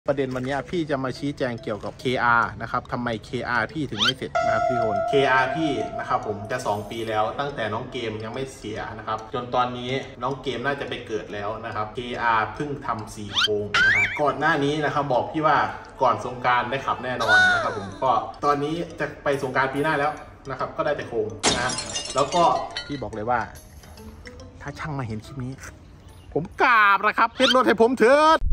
ประเด็นวันนี้พี่จะมาชี้แจงเกี่ยวกับ KR นะครับทำไม KR พี่ถึงไม่เสร็จนะครับพี่คน KR พี่นะครับผมจะ2 ปีแล้วตั้งแต่น้องเกมยังไม่เสียนะครับจนตอนนี้น้องเกมน่าจะไปเกิดแล้วนะครับ KR เพิ่งทำ4 โค้งนะครับก่อนหน้านี้นะครับบอกพี่ว่าก่อนสงกรานต์ได้ขับแน่นอนนะครับผมก็ตอนนี้จะไปสงกรานต์ปีหน้าแล้วนะครับก็ได้แต่โค้งนะแล้วก็พี่บอกเลยว่าถ้าช่างมาเห็นคลิปนี้ผมกราบนะครับเฮ็ดรถให้ผมเถิด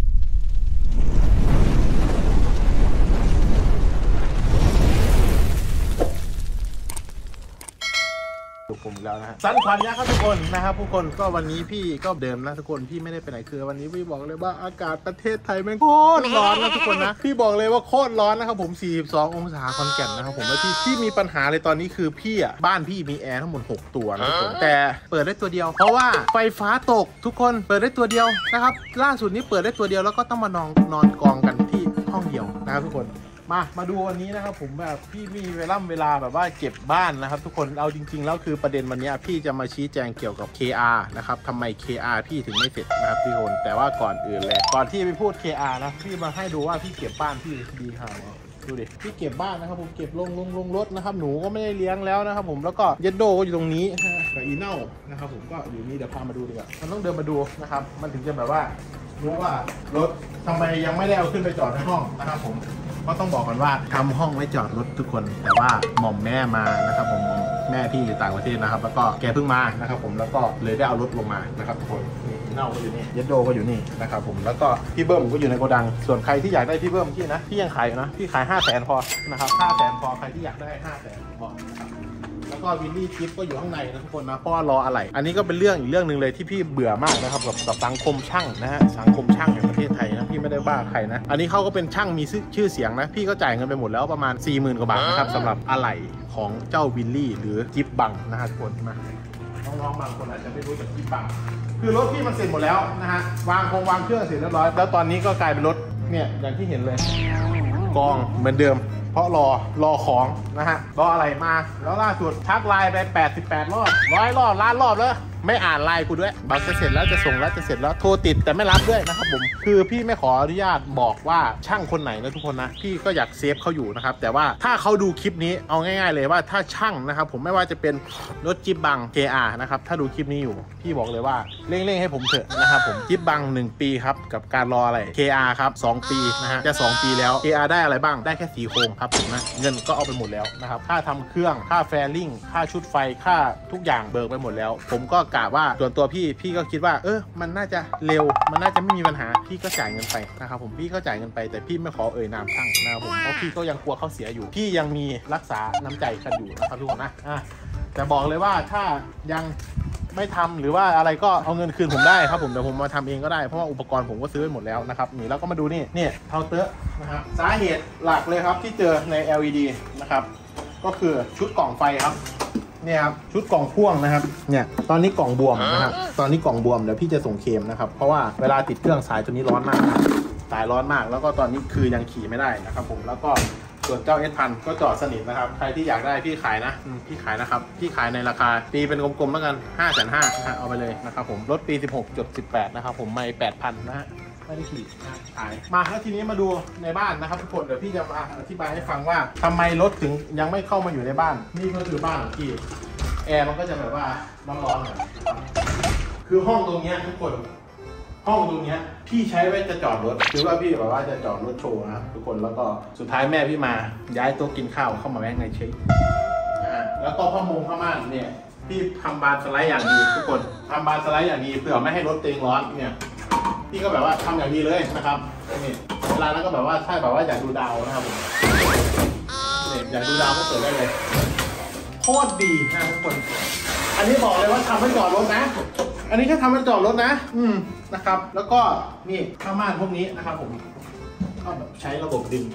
ผมแล้วนะสันขวัญยักษ์ครับทุกคนนะครับทุกคนก็วันนี้พี่ก็เดิมนะทุกคนพี่ไม่ได้ไปไหนคือวันนี้พี่บอกเลยว่าอากาศประเทศไทยแม่งโคตรร้อนนะทุกคนนะพี่บอกเลยว่าโคตรร้อนนะครับผม42 องศาคอนแก่นนะครับผมแล้วที่มีปัญหาเลยตอนนี้คือพี่อ่ะบ้านพี่มีแอร์ทั้งหมด6 ตัวนะทุกคนแต่เปิดได้ตัวเดียวเพราะว่าไฟฟ้าตกทุกคนเปิดได้ตัวเดียวนะครับล่าสุดนี้เปิดได้ตัวเดียวแล้วก็ต้องมานอนกองกันที่ห้องเดียวนะครับทุกคนมาดูวันนี้นะครับผมแบบพี่มีเวลาแบบว่าเก็บบ้านนะครับทุกคนเอาจริงๆแล้วคือประเด็นวันนี้พี่จะมาชี้แจงเกี่ยวกับ KR นะครับทำไม KR พี่ถึงไม่เสร็จนะครับพี่คนแต่ว่าก่อนอื่นเลยก่อนที่ไปพูด KR นะพี่มาให้ดูว่าพี่เก็บบ้านพี่ดีค่ะดูดิพี่เก็บบ้านนะครับผมเก็บลงรถนะครับหนูก็ไม่ได้เลี้ยงแล้วนะครับผมแล้วก็เยดโดก็อยู่ตรงนี้กับอีเน่านะครับผมก็อยู่นี่เดี๋ยวพามาดูดีกว่ามันต้องเดินมาดูนะครับมันถึงจะแบบว่ารู้ว่ารถทำไมยังไม่ได้เอาขึ้นไปจอดในห้องนะครับผมก็ต้องบอกก่อนว่าทำห้องไว้จอดรถทุกคนแต่ว่าหม่อมแม่มานะครับผมแม่พี่อยู่ต่างประเทศนะครับแล้วก็แกเพิ่งมานะครับผมแล้วก็เลยได้เอารถลงมานะครับทุกคนเน่าก็อยู่นี่เยดโดก็อยู่นี่นะครับผมแล้วก็พี่เบิ้มก็อยู่ในโกดังส่วนใครที่อยากได้พี่เบิ้มพี่นะพี่ยังขายอยู่นะพี่ขาย500,000พอนะครับ500,000พอใครที่อยากได้500,000พอนะครับแล้วก็วิลลี่ทิปก็อยู่ข้างในนะทุกคนนะเพราะว่ารออะไรอันนี้ก็เป็นเรื่องอีกเรื่องหนึ่งเลยที่พี่เบื่อมากนะครับกับสังคมช่างนะฮะสังคมช่างในประเทศไทยนะพี่ไม่ได้บ้าใครนะอันนี้เขาก็เป็นช่างมีชื่อเสียงนะพี่ก็จ่ายเงินไปหมดแล้วประมาณ 40,000 กว่าบาทนะครับสำหรับอะไหล่ของเจ้าวิลลี่หรือจิ๊บบังนะฮะทุกคนมาน้องๆบางคนอาจจะไม่รู้จักจิ๊บบังคือรถพี่มันเสร็จหมดแล้วนะฮะวางเครื่องเสร็จเรียบร้อยแล้วตอนนี้ก็กลายเป็นรถเนี่ยอย่างที่เห็นเลยกองเหมือนเดิมเพราะรอของนะฮะรออะไรมาแล้วล่าสุดทักไลน์ไป88 รอบ100 รอบล้านรอบแล้วไม่อ่านไลน์กูด้วยบอกจะเสร็จแล้วจะส่งแล้วจะเสร็จแล้วโทรติดแต่ไม่รับด้วยนะครับผมคือพี่ไม่ขออนุญาตบอกว่าช่างคนไหนนะทุกคนนะพี่ก็อยากเซฟเขาอยู่นะครับแต่ว่าถ้าเขาดูคลิปนี้เอาง่ายๆเลยว่าถ้าช่างนะครับผมไม่ว่าจะเป็นรถจิ๊บบัง KR นะครับถ้าดูคลิปนี้อยู่พี่บอกเลยว่าเร่งให้ผมเถอะนะครับผมจิ๊บบัง1 ปีครับกับการรออะไร KR ครับ2 ปีนะฮะจะ2 ปีแล้ว KR ได้อะไรบ้างได้แค่สีโครงครับผมนะเงินก็เอาไปหมดแล้วนะครับค่าทำเครื่องค่าแฟริ่งค่าชุดไฟค่าทุกอย่างเบิกไปหมดแล้วผมก็กะว่าส่วนตัวพี่ก็คิดว่ามันน่าจะเร็วมันน่าจะไม่มีปัญหาพี่ก็จ่ายเงินไปนะครับผมพี่ก็จ่ายเงินไปแต่พี่ไม่ขอนามช่างนะครับผมเพราะพี่ก็ยังกลัวเขาเสียอยู่พี่ยังมีรักษาน้ำใจกันอยู่นะครับทุกคนนะแต่บอกเลยว่าถ้ายังไม่ทำหรือว่าอะไรก็เอาเงินคืนผมได้ครับผมเดี๋ยวผมมาทำเองก็ได้เพราะว่าอุปกรณ์ผมก็ซื้อไปหมดแล้วนะครับนี่แล้วก็มาดูนี่เคาน์เตอร์นะครับสาเหตุหลักเลยครับที่เจอใน LED นะครับก็คือชุดกล่องไฟครับเนี่ยครับชุดกล่องพ่วงนะครับเนี่ยตอนนี้กล่องบวมนะครับตอนนี้กล่องบวมเดี๋ยวพี่จะส่งเคลมนะครับเพราะว่าเวลาติดเครื่องสายตัวนี้ร้อนมากสายร้อนมากแล้วก็ตอนนี้คือยังขี่ไม่ได้นะครับผมแล้วก็ส่วนเจ้า S1000 ก็จอดสนิทนะครับใครที่อยากได้พี่ขายนะพี่ขายนะครับพี่ขายในราคาปีเป็นกลมๆแล้วกัน 550,000 นะฮะเอาไปเลยนะครับผมรถปี 16.18 นะครับผมไม่ 8,000 นะฮะไม่ได้ขี่ขายมาแล้วทีนี้มาดูในบ้านนะครับทุกคนเดี๋ยวพี่จะมาอธิบายให้ฟังว่าทำไมรถถึงยังไม่เข้ามาอยู่ในบ้านนี่ก็คือบ้านของพี่แอร์มันก็จะแบบว่าร้อนๆหน่อยคือห้องตรงนี้ทุกคนห้องตรงนี้พี่ใช้ไว้จะจอดรถคือว่าพี่แบบว่าจะจอดรถโชว์นะทุกคนแล้วก็สุดท้ายแม่พี่มาย้ายโต๊ะกินข้าวเข้ามาแม่งในเช็คแล้วก็ผ้าม่านเนี่ยพี่ทำบานสไลด์อย่างดีทุกคนทำบานสไลด์อย่างดีเผื่อไม่ให้รถเต็งร้อนเนี่ยพี่ก็แบบว่าทำอย่างดีเลยนะครับนี่เวลานั้นก็แบบว่าถ้าแบบว่าอยากดูดาวนะครับผมนี่อยากดูดาวก็เปิดได้เลยโคตรดีนะทุกคนอันนี้บอกเลยว่าทำให้จอดรถนะอันนี้แค่ทำให้จอดรถนะนะครับแล้วก็นี่ผ้าม่านพวกนี้นะครับผมก็แบบใช้ระบบดึง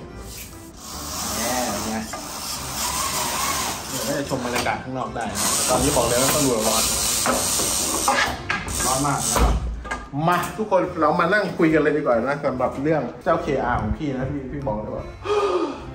เนี่ยเดี๋ยวก็จะชมบรรยากาศข้างนอกได้นะตอนนี้บอกเลยว่าต้องดูร้อนมากนะครับมาทุกคนเรามานั่งคุยกันเลยดีกว่านะสำหรับเรื่องเจ้า KR ของพี่นะพี่บอกเลยว่า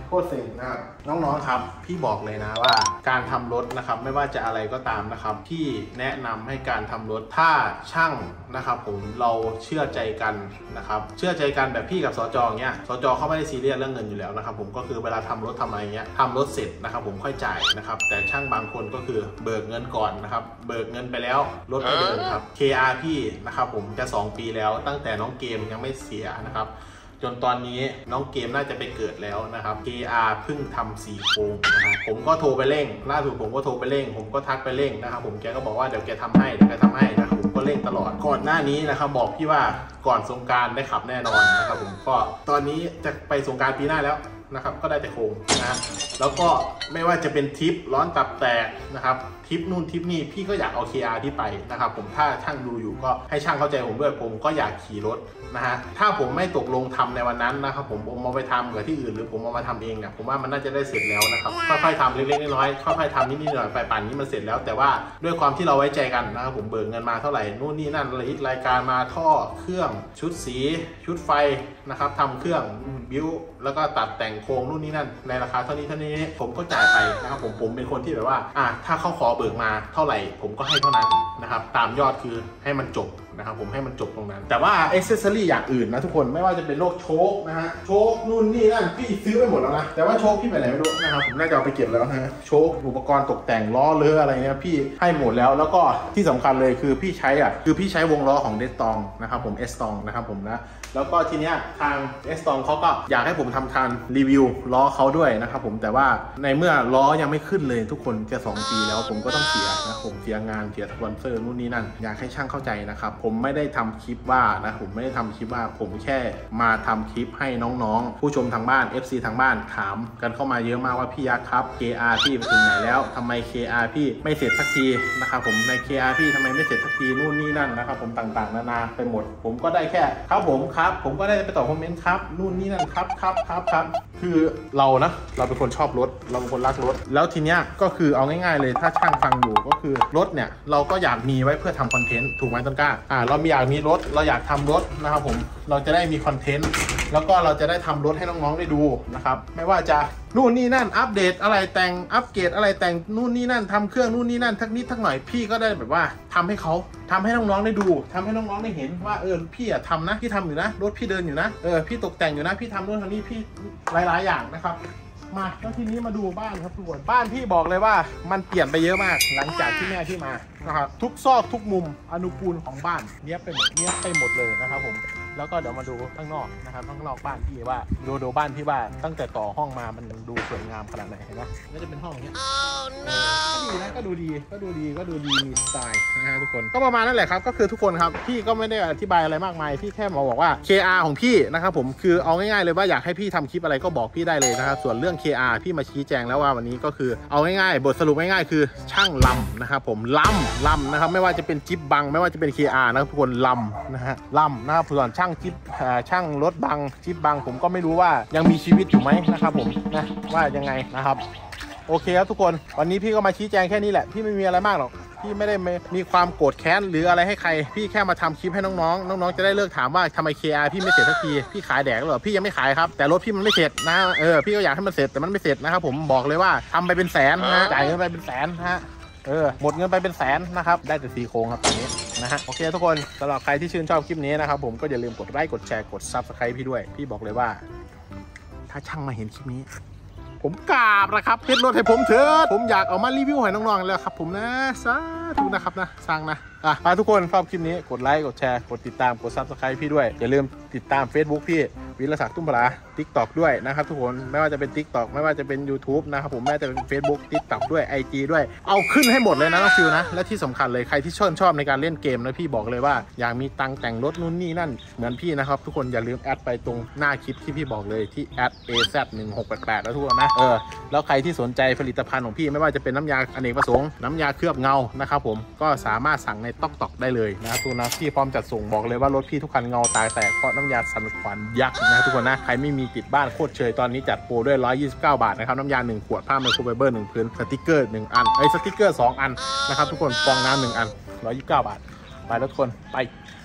โคตรเซ็งนะครับน้องๆครับพี่บอกเลยนะว่าการทำรถนะครับไม่ว่าจะอะไรก็ตามนะครับพี่แนะนำให้การทำรถถ้าช่างนะครับผมเราเชื่อใจกันนะครับเชื่อใจกันแบบพี่กับสจเงี้ยสจเขาไม่ได้ซีเรียสเรื่องเงินอยู่แล้วนะครับผมก็คือเวลาทำรถทำอะไรเงี้ยทำรถเสร็จนะครับผมค่อยจ่ายนะครับแต่ช่างบางคนก็คือเบิกเงินก่อนนะครับเบิกเงินไปแล้วรถไม่เดินครับ KR พี่นะครับผมจะ2 ปีแล้วตั้งแต่น้องเกมยังไม่เสียนะครับจนตอนนี้น้องเกมน่าจะไปเกิดแล้วนะครับ KR เพิ่งทำ4 โค้งนะครับผมก็โทรไปเร่งล่าสุดผมก็โทรไปเร่งผมก็ทักไปเร่งนะครับผมแกก็บอกว่าเดี๋ยวแกทำให้นะครับผมก็เร่งตลอดก่อนหน้านี้นะครับบอกพี่ว่าก่อนสงกรานต์ได้ขับแน่นอนนะครับผมก็ตอนนี้จะไปสงกรานต์ปีหน้าแล้วนะครับก็ได้แต่โครงนะแล้วก็ไม่ว่าจะเป็นทริปร้อนตับแตกนะครับทริปนู่นทริปนี่พี่ก็อยากเอา KR ที่ไปนะครับผมถ้าช่างดูอยู่ก็ให้ช่างเข้าใจผมด้วยผมก็อยากขี่รถนะฮะถ้าผมไม่ตกลงทำในวันนั้นนะครับผมเอาไปทำกับที่อื่นหรือผมเอามาทำเองเนี่ยผมว่ามันน่าจะได้เสร็จแล้วนะครับค่อยๆทำเล็กๆน้อยๆค่อยๆทำนิดๆหน่อยๆไปป่านนี้มันเสร็จแล้วแต่ว่าด้วยความที่เราไว้ใจกันนะครับผมเบิกเงินมาเท่าไหร่นู่นนี่นั่นรายการมาท่อเครื่องชุดสีชุดไฟนะครับทำเครื่องบิ้วแล้วก็ตัดแต่งโครงนู่นนี่นั่นในราคาเท่านี้ผมก็จ่ายไปนะครับผมเป็นคนที่แบบว่าถ้าเขาขอเบิกมาเท่าไหร่ผมก็ให้เท่านั้นนะครับตามยอดคือให้มันจบนะครับผมให้มันจบตรงนั้นแต่ว่าอ็อกเซสซอรี่อย่างอื่นนะทุกคนไม่ว่าจะเป็นโลกโชคนะฮะโชคนู่นนี่นั่นพี่ซื้อไปหมดแล้วนะแต่ว่าโชคพี่ไปไหนไม่รู้นะครับผมน่าจะเอาไปเก็บแล้วนะโชคอุปกรณ์ตกแต่งล้อเลืออะไรเนี่ยพี่ให้หมดแล้วก็ที่สำคัญเลยคือพี่ใช้วงล้อของเดสตองนะครับผมเอสตองนะครับผมนะแล้วก็ทีเนี้ยทางเอสตองเขาก็อยากให้ผมทำการรีวิวล้อเขาด้วยนะครับผมแต่ว่าในเมื่อล้อยังไม่ขึ้นเลยทุกคนจะ2 ปีแล้วผมก็ต้องเสียนะผมเสียงานเสียสปอนเซอร์นู่นนี่นั่นอยากให้ช่างเข้าใจนะครับผมไม่ได้ทำคลิปว่านะผมไม่ได้ทำคลิปว่าผมแค่มาทำคลิปให้น้องๆผู้ชมทางบ้าน FC ทางบ้านถามกันเข้ามาเยอะมากว่าพี่ยักษ์ครับ KR พี่ไปถึงไหนแล้วทำไม KR พี่ไม่เสร็จสักทีนะครับผมใน KR พี่ทำไมไม่เสร็จสักทีนู่นนี่นั่นนะครับผมต่างๆนานาไปหมดผมก็ได้แค่ครับผมก็ได้ไปตอบคอมเมนต์ครับนู่นนี่นั่นครับคือเราเป็นคนชอบรถเราเป็นคนรักรถแล้วทีเนี้ยก็คือเอาง่ายๆเลยถ้าช่างฟังอยู่ก็คือรถเนี่ยเราก็อยากมีไว้เพื่อทำคอนเทนต์ถูกไหมต้นกล้าเราอยากมีรถเราอยากทำรถนะครับผมเราจะได้มีคอนเทนต์แล้วก็เราจะได้ทำรถให้น้องๆได้ดูนะครับไม่ว่าจะนู่นนี่นั่นอัปเดตอะไรแต่งอัปเกรดอะไรแต่งนู่นนี่นั่นทำเครื่องนู่นนี่นั่นทักนิดทักหน่อยพี่ก็ได้แบบว่าทำให้น้องๆได้ดูทำให้น้องๆได้เห็นว่าพี่ทำนะพี่ทำอยู่นะรถพี่เดินอยู่นะพี่ตกแต่งอยู่นะพี่ทำนู่นทำนี่พี่หลายๆอย่างนะครับมาแล้วทีนี้มาดูบ้านครับทุกคนบ้านพี่บอกเลยว่ามันเปลี่ยนไปเยอะมากหลังจากที่แม่พี่มานะครับทุกซอกทุกมุมอนุกูลของบ้านเนี้ยไปหมดเลยนะครับผมแล้วก็เดี๋ยวมาดูข้างนอกนะครับข้างนอกบ้านพี่ว่าดูบ้านพี่ว่าตั้งแต่ต่อห้องมามันดูสวยงามขนาดไหนเห็นไหมก็จะเป็นห้องอย่างเงี้ยก็ดีนะก็ดูดีมีสไตล์นะฮะทุกคนก็ประมาณนั้นแหละครับก็คือทุกคนครับพี่ก็ไม่ได้อธิบายอะไรมากมายพี่แค่มาบอกว่า KR ของพี่นะครับผมคือเอาง่ายๆเลยว่าอยากให้พี่ทำคลิปอะไรก็บอกพี่ได้เลยนะครับส่วนเรื่อง KR พี่มาชี้แจงแล้วว่าวันนี้ก็คือเอาง่ายๆบทสรุปง่ายๆคือช่างลำนะครับผมลำนะครับไม่ว่าจะเป็นจิ๊บบังไม่ว่าจะเป็น KR นะครับทุกคนลำนะครับส่วนช่างจิ๊บช่างรถบังจิ๊บบังผมก็ไม่รู้ว่ายังมีชีวิตอยู่ไหมนะครับผมนะว่ายังไงนะครับโอเคครับทุกคนวันนี้พี่ก็มาชี้แจงแค่นี้แหละพี่ไม่มีอะไรมากหรอกพี่ไม่ได้มีความโกรธแค้นหรืออะไรให้ใครพี่แค่มาทำคลิปให้น้องๆจะได้เลิกถามว่าทำไม KR พี่ไม่เสร็จสักทีพี่ขายแดกหรอพี่ยังไม่ขายครับแต่รถพี่มันไม่เสร็จนะพี่ก็อยากให้มันเสร็จแต่มันไม่เสร็จนะครับผมบอกเลยว่าทำไปเป็นแสนนะจ่ายเงินไปเป็นแสนนะฮะหมดเงินไปเป็นแสนนะครับได้แต่4 โค้งครับตอนนี้นะฮะโอเคทุกคนสำหรับใครที่ชื่นชอบคลิปนี้นะครับผมก็อย่าลืมกดไลค์กดแชร์กด Subscribe พี่ด้วยพี่บอกเลยว่าถ้าช่างมาเห็นคลิปนี้ผมกราบนะครับเฮ็ดรถให้ผมเถิดผมอยากเอามารีวิวให้น้องๆแล้วครับผมนะสาธุนะครับนะสร้างนะทุกคนชอบคลิปนี้กดไลค์กดแชร์กดติดตามกด Subscribe พี่ด้วยอย่าลืมติดตาม Facebook พี่วิรศักดิ์ตุ้มปลา TikTok ด้วยนะครับทุกคนไม่ว่าจะเป็น TikTok ไม่ว่าจะเป็น YouTube นะครับผมแม้จะเป็น Facebook TikTok ด้วย IG ด้วยเอาขึ้นให้หมดเลยนะน้องฟิวนะและที่สำคัญเลยใครที่ชอบในการเล่นเกมนะพี่บอกเลยว่าอยากมีตังแต่งรถนู่นนี่นั่นเหมือนพี่นะครับทุกคนอย่าลืมแอดไปตรงหน้าคลิปที่พี่บอกเลยที่แอด AZ1688 แล้วทุกคนนะแล้วใครที่สนใจผลิตภัณฑ์ของพี่ไม่ว่าจะเป็นน้ำยาอเนกประสงค์น้ำยาเคลือบเงานะครับผมก็สามารถสั่งในTikTokได้เลยนะครับทุกนะพี่พร้อมจัดส่งบอกเลยว่ารถพี่ทุกคันเงาตายแตกเพราะน้ำยาสันขวัญยักษ์นะทุกคนนะใครไม่มีติดบ้านโคตรเชยตอนนี้จัดโปรด้วย129 บาทนะครับน้ำยา1 ขวดผ้าไมโครไฟเบอร์1 พื้นสติกเกอร์1 อันสติกเกอร์2 อันนะครับทุกคนฟองน้ำ1 อัน129 บาทไปแล้วทุกคนไป